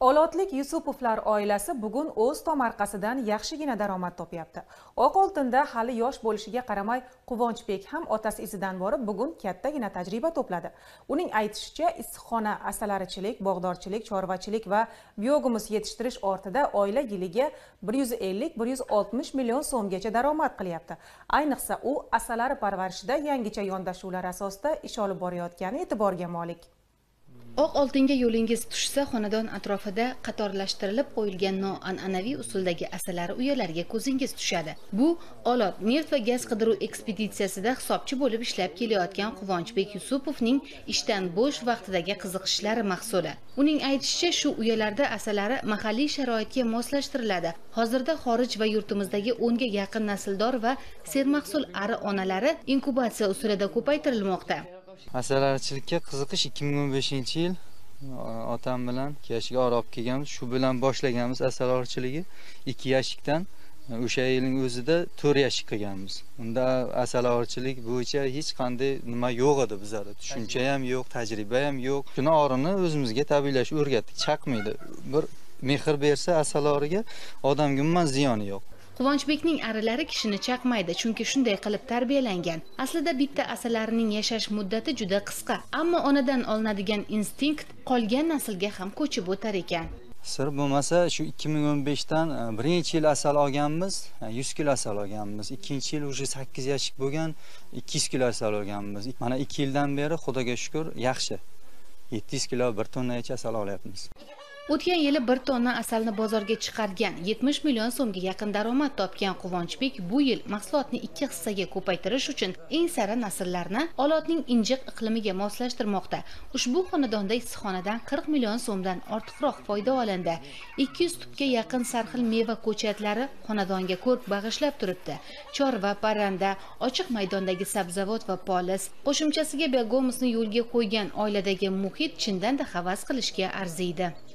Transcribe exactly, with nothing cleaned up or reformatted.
Olotlik Yusupovlar oilasi bugun o'z tomorqasidan yaxshigina daromad topyapti. Oq oltinda hali yosh bo'lishiga qaramay, Quvonchbek ham otasi izidan borib, bugun kattagina tajriba to'pladi. Uning aytishicha, issiqxona, asalarichilik, bog'dorchilik, chorvachilik va biogumus yetishtirish ortida oila yiliga bir yuz ellik bir yuz oltmish million so'mgacha daromad qilyapti. Ayniqsa, u asalari parvarishida yangicha yondashuvlar asosida ish olib borayotgani e'tiborga molik. Oq oltinga yo'lingiz tushsa, xonadon atrofida qatorlashtirilib qo'yilgan noan'anaviy usuldagi asalari uyalarga ko'zingiz tushadi. Bu Olot neft va gaz qidiruv ekspeditsiyasida hisobchi bo'lib ishlab kelayotgan Quvonchbek Yusupovning ishdan bo'sh vaqtidagi qiziqishlari mahsuli. Uning aytishicha, shu uyalarda asalari mahalliy sharoitga moslashtiriladi. Hozirda xorij va yurtimizdagi o'nga yaqin nasldor va sermahsul ari onalari inkubatsiya usulida ko'paytirilmoqda. Asalarichilikka qiziqish ikki ming o'n beshinchi yil otam bilan yashga olib kelganmiz. Shu bilan boshlaganmiz asalarichiligi. ikki yashikdan o'sha yilning o'zida to'rt yashik qilganmiz. Unda asalarichilik bo'yicha hech qanday nima yo'q edi bizlarda. Tushuncha ham yo'q, tajriba ham yo'q. Shuni orini o'zimizga tabiiylash o'rgatdik. Chaqmaydi. Bir mehr bersa asalariga odamga umuman ziyoni yo'q. Quvonchbekning arilari kishini chaqmaydi, chunki shunday qilib tarbiyalangan. Aslida bitta asalarining yashash muddati juda qisqa, ammo onadan olinadigan instinkt qolgan naslga ham ko'chib o'tar ekan. Sir bo'lmasa, shu ikki ming o'n beshdan birinchi yil asal olganmiz, yuz kilo asal olganmiz. Ikkinchi yil уже sakkiz yashik bo'lgan, ikki yuz kilo asal olganmiz. Mana ikki yildan beri Xudoga shukr, yaxshi. yetti yuz kilo, bir tonnacha asal olyapmiz. O'tgan yili bir tonna asalni bozorga chiqargan, yetmish million so'mga yaqin daromad topgan Quvonchbek bu yil mahsulotni ikki hissaga ko'paytirish uchun eng sara nasllarni Olotning injiq iqlimiga moslashtirmoqda. Ushbu xonadonda issiqxonadan qirq million so'mdan ortiqroq foyda olindi. ikki yuz tubga yaqin sarxil meva ko'chatlari xonadonga ko'rk bag'ishlab turibdi. Chorva, parranda, ochiq maydondagi sabzavot va polis, qo'shimchasiga biogumusni yo'lga qo'ygan oiladagi muhit chindan da havas qilishga arziydi.